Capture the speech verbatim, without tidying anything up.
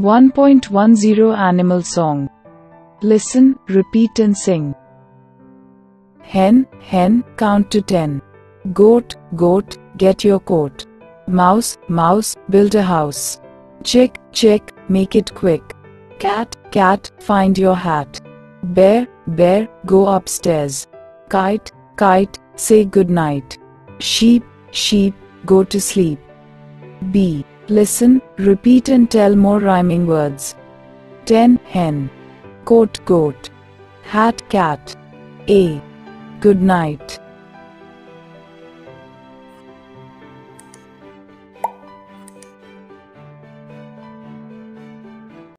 one point ten Animal Song. Listen, repeat and sing. Hen, hen, count to ten. Goat, goat, get your coat. Mouse, mouse, build a house. Chick, chick, make it quick. Cat, cat, find your hat. Bear, bear, go upstairs. Kite, kite, say good night. Sheep, sheep, go to sleep. B. Listen, repeat and tell more rhyming words. Ten, hen. Coat, goat. Hat, cat. A. Good night.